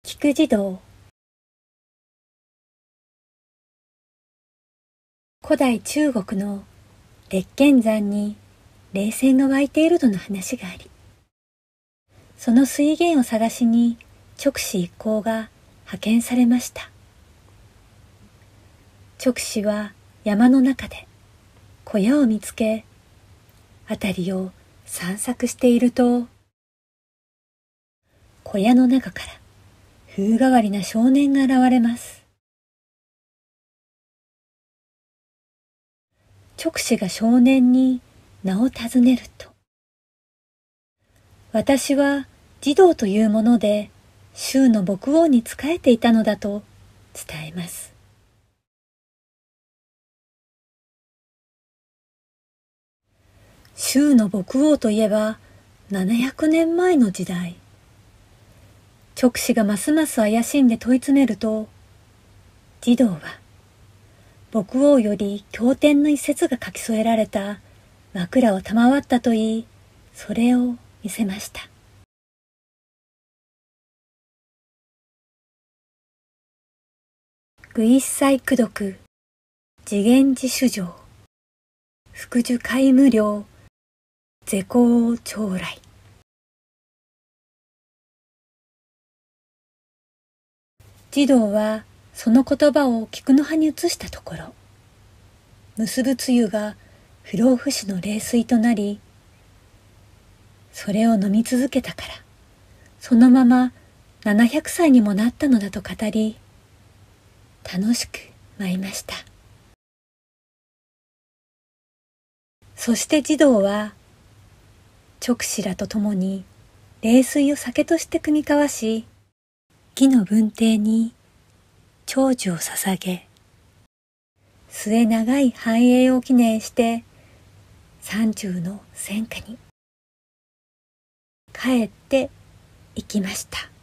菊慈童。古代中国の列賢山に霊泉が湧いているとの話があり、その水源を探しに勅使一行が派遣されました。勅使は山の中で小屋を見つけ、辺りを散策していると、小屋の中から風変わりな少年が現れます。勅使が少年に名を尋ねると、私は慈童というもので、周の牧王に仕えていたのだと伝えます。周の牧王といえば、700年前の時代。勅使がますます怪しんで問い詰めると、慈童は、牧王より経典の一節が書き添えられた枕を賜ったと言い、それを見せました。具一切功徳、次元寺主上、福寿皆無量、是公長来。慈童はその言葉を菊の葉に移したところ、結ぶつゆが不老不死の霊水となり、それを飲み続けたから、そのまま700歳にもなったのだと語り、楽しく舞いました。そして慈童は、勅使らと共に霊水を酒として酌み交わし、義の文帝に長寿を捧げ、末長い繁栄を記念して30の戦火に帰っていきました。